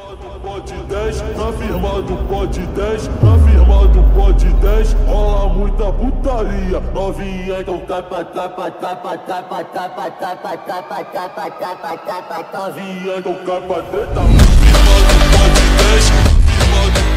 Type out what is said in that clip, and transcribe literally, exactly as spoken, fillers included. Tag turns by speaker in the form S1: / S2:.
S1: Pode dez, na firma do pode dez, na firma do pode dez, rola muita putaria. Novinha, então tapa, tapa, tapa, tapa, tapa, tapa, tapa, tapa, tapa, tapa, novinha, então capa treta. Firma do pode dez, firma do